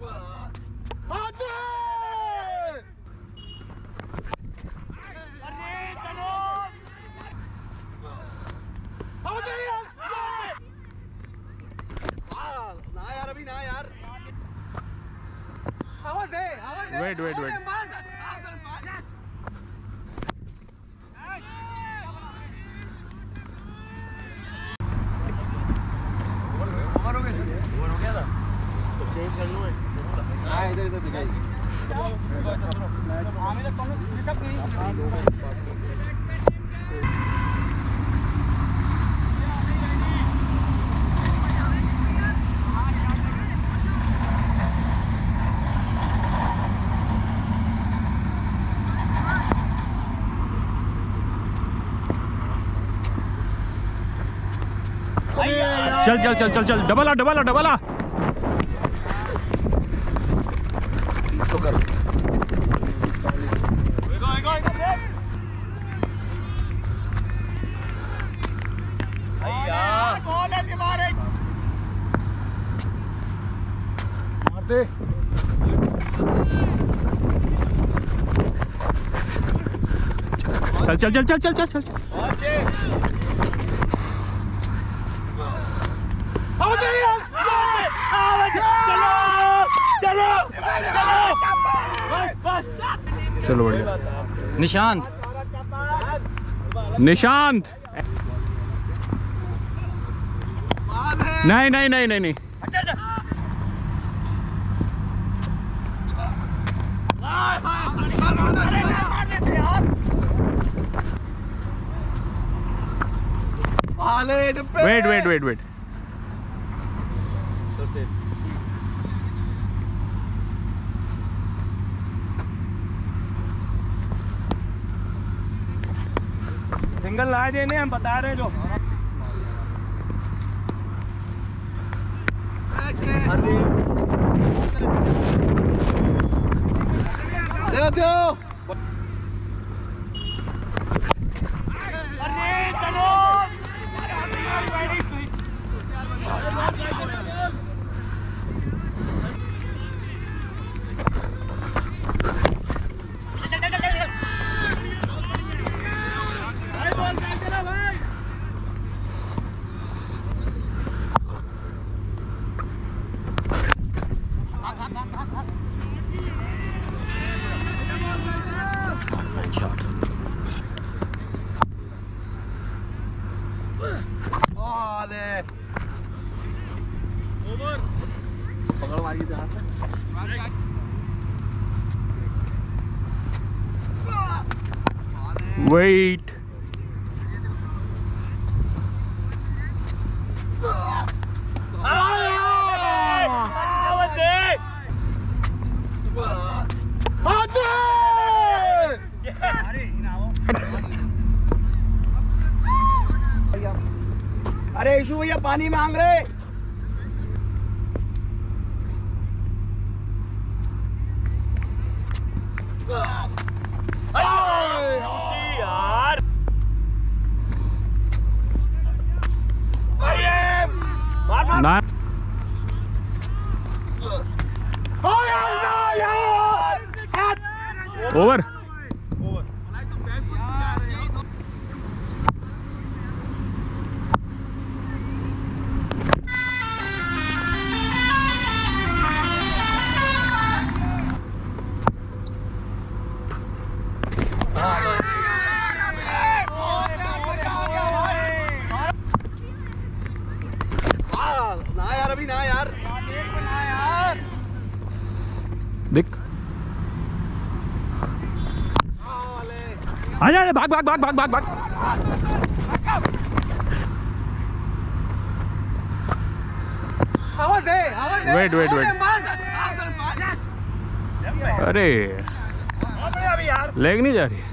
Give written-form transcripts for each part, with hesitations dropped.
Wait wait wait चल चल चल चल चल डबल आ डबल आ डबल आ मारते चल चल चल चल चल चल चलो बढ़िया। निशांत निशांत नहीं नहीं नहीं नहीं नहीं wait wait wait wait single ला देने हम बता रहे जो Wait. अरे यशु भैया पानी मांग रहे। यार ना ओवर देख आ जा भाग भाग भाग भाग भाग भाग वेट वेट वेट अरे लेग नहीं जा रही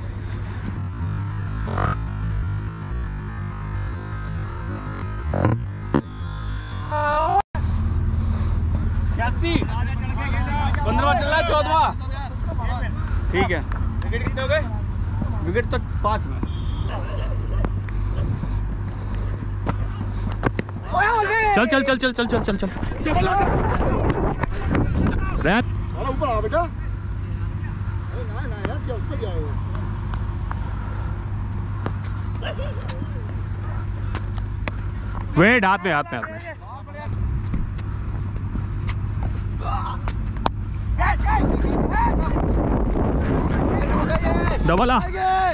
ठीक है। विकेट कितने हो गए? विकेट तो 5 में। चल चल चल चल चल चल चल चल अरे ऊपर आ बेटा। अरे ना ना यार, क्या उस पे जाएगा? वेट, हाथ में हाथ में हाथ में। डबल आ।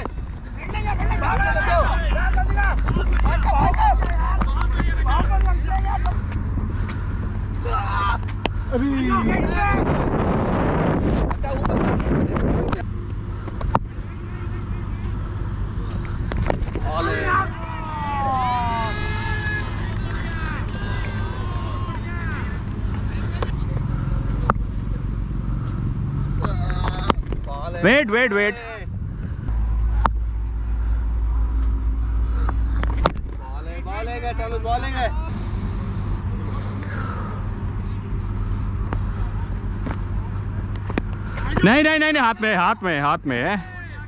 Wait wait wait. बॉलिंग है। नहीं नहीं नहीं, हाथ में हाथ में हाथ में है।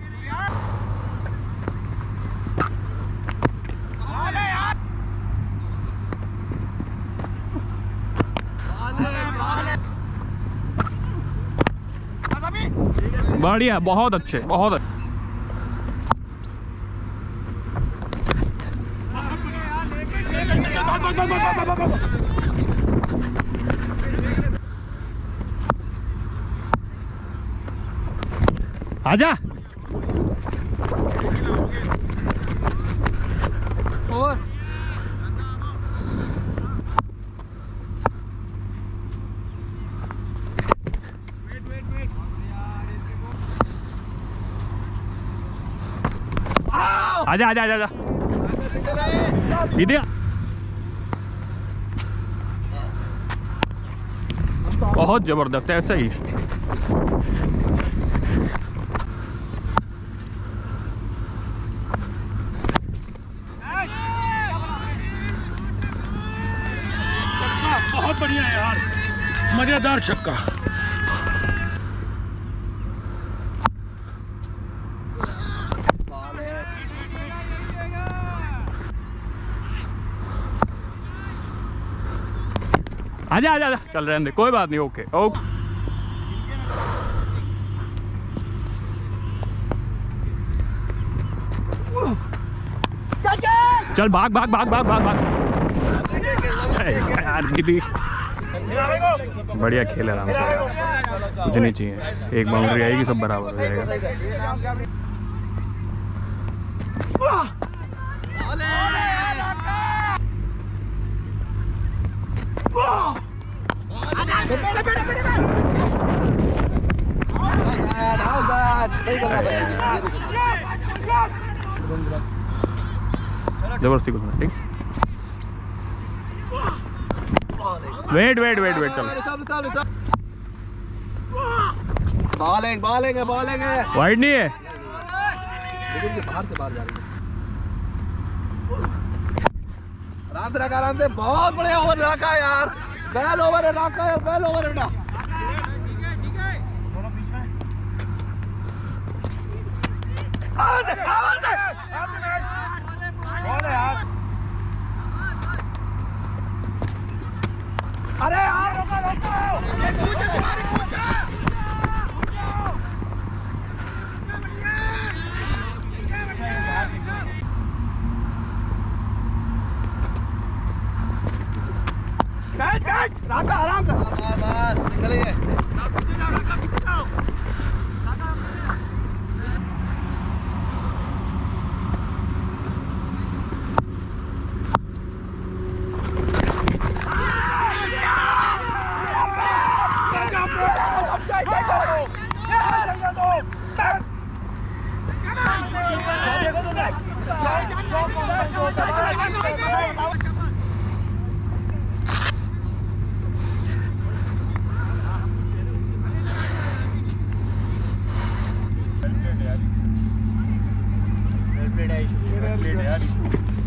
बढ़िया, बहुत अच्छे, बहुत अच्छे। आजा। और आजा आजा आजा। इधर बहुत जबरदस्त, ऐसा ही। बहुत बढ़िया है यार, मजेदार छक्का। आजा आजा आजा, चल रहे हैं, कोई बात नहीं। Okay okay. चल भाग भाग भाग भाग भाग भाग। यार दीदी बढ़िया खेल, आराम से, कुछ नहीं चाहिए। एक बाउंड्री आएगी, सब बराबर हो जाएगा। जबरदस्ती कुछ नहीं, ठीक। वेट वेट वेट वेट, चल। बॉलिंग बॉलिंग है, बॉलिंग है। वाइड नहीं है, बाहर से बाहर जा रही है। आराम से रखा, आराम से। बहुत बढ़िया ओवर रखा यार, बेल ओवर है, रखा है, बेल ओवर है ना। अरे यार रोको आराम से, बस निकलिए। यार